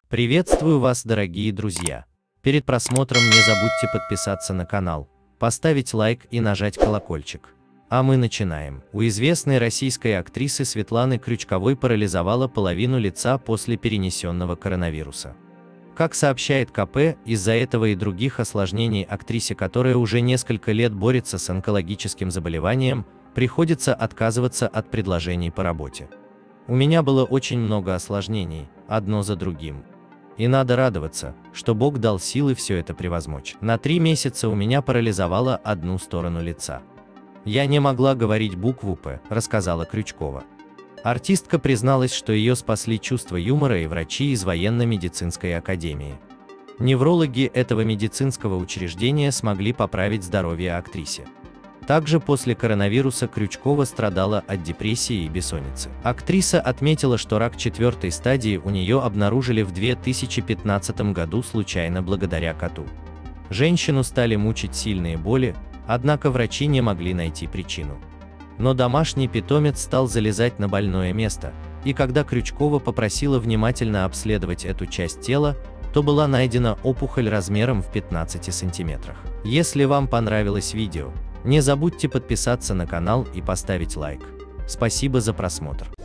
Приветствую вас, дорогие друзья! Перед просмотром не забудьте подписаться на канал, поставить лайк и нажать колокольчик. А мы начинаем. У известной российской актрисы Светланы Крючковой парализовала половину лица после перенесенного коронавируса. Как сообщает КП, из-за этого и других осложнений актрисе, которая уже несколько лет борется с онкологическим заболеванием, приходится отказываться от предложений по работе. У меня было очень много осложнений, одно за другим. И надо радоваться, что Бог дал силы все это превозмочь. На 3 месяца у меня парализовало одну сторону лица. Я не могла говорить букву «П», рассказала Крючкова. Артистка призналась, что ее спасли чувство юмора и врачи из военно-медицинской академии. Неврологи этого медицинского учреждения смогли поправить здоровье актрисе. Также после коронавируса Крючкова страдала от депрессии и бессонницы. Актриса отметила, что рак 4-й стадии у нее обнаружили в 2015 году случайно благодаря коту. Женщину стали мучить сильные боли, однако врачи не могли найти причину. Но домашний питомец стал залезать на больное место, и когда Крючкова попросила внимательно обследовать эту часть тела, то была найдена опухоль размером в 15 сантиметрах. Если вам понравилось видео, не забудьте подписаться на канал и поставить лайк. Спасибо за просмотр.